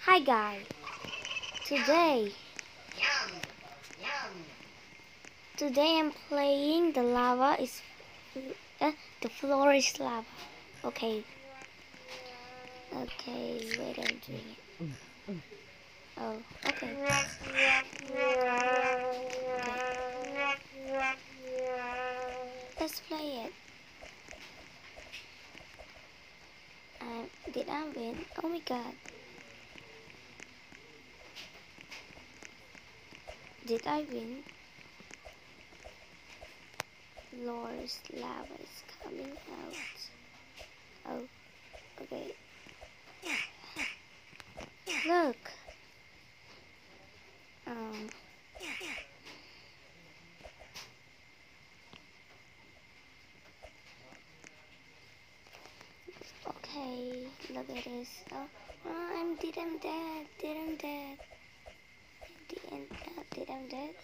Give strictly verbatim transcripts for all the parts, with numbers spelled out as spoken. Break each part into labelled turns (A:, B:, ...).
A: Hi guys, today today I'm playing the lava is uh, the floor is lava. Okay, okay, wait, I'm doing it. Oh, okay. Okay. Let's play it. Um, did I win? Oh my god. Did I win? Lord's lava is coming out. Oh, okay. Look. Um. Okay, look at this. Oh, oh I'm did I'm dead. Did I'm dead. Did I'm dead. Did I'm dead.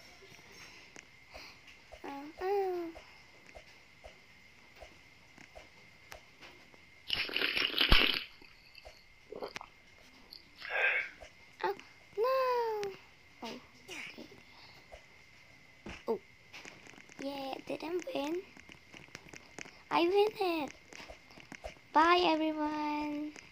A: Oh, oh. Oh, no. Oh, okay. Oh, yeah, did I win? I win it. Bye, everyone.